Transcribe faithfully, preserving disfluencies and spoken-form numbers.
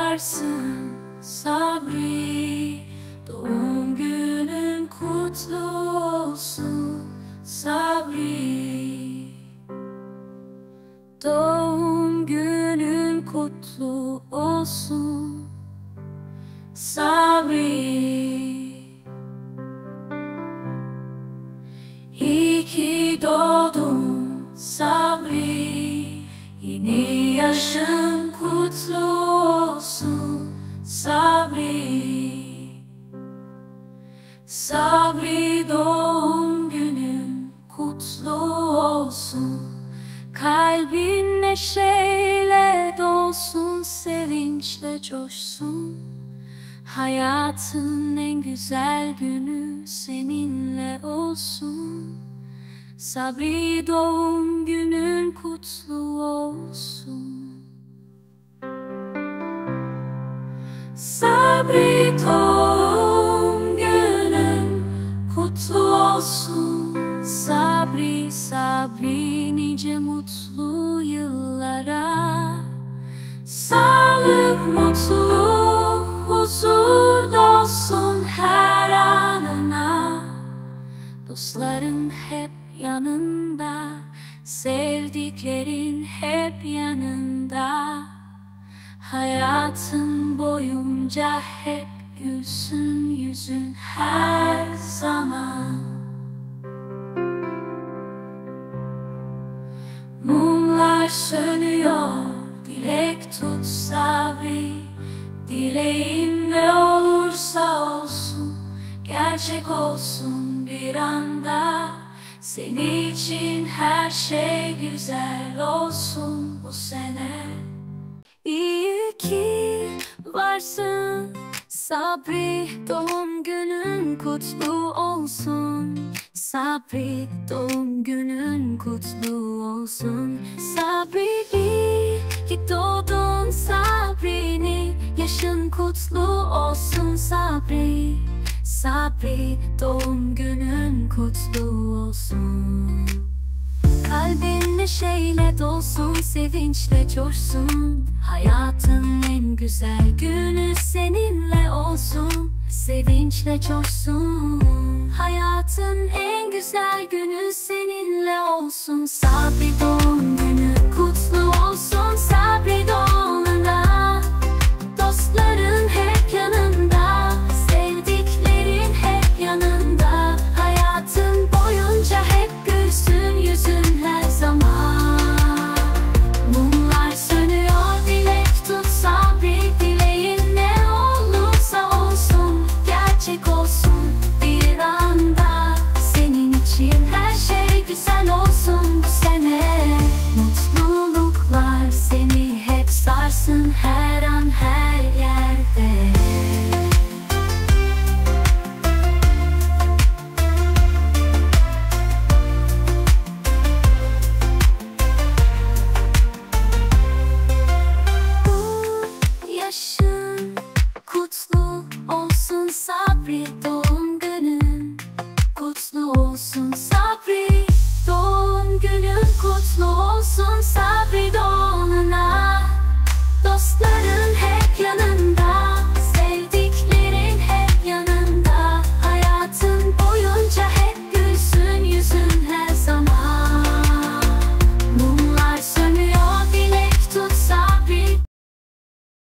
varsın Sabri. Doğum günün kutlu olsun Sabri. Doğum günün kutlu olsun Sabri. İyi ki doğdun Sabri. Yeni yaşın kutlu olsun Sabri. Sabri, doğum günün kutlu olsun. Kalbin neşeyle dolsun, sevinçle coşsun. Hayatın en güzel günü seninle olsun. Sabri, doğum günün kutlu olsun. Sabri, doğum günün kutlu olsun. Sabri, Sabri, nice mutlu yıllara. Sağlık, mutluluk, huzur dolsun her anına. Dostların hep yanında, sevdiklerin hep yanında. Hayatın boyunca hep gülsün yüzün her zaman. Mumlar sönüyor, dilek tut Sabri. Dileğin ne olursa olsun, gerçek olsun bir anda. Senin için her şey güzel olsun bu sene. İyi ki varsın Sabri. Doğum günün kutlu olsun Sabri. Doğum günün kutlu olsun Sabri. İyi ki doğdun Sabri'ni. Yaşın kutlu olsun Sabri. Sabri, doğum günün kutlu olsun. Kalbin neşeyle dolsun, sevinçle coşsun. Hayatın en güzel günü seninle olsun. Sevinçle coşsun. Hayatın en güzel günü seninle olsun. Sabri, doğum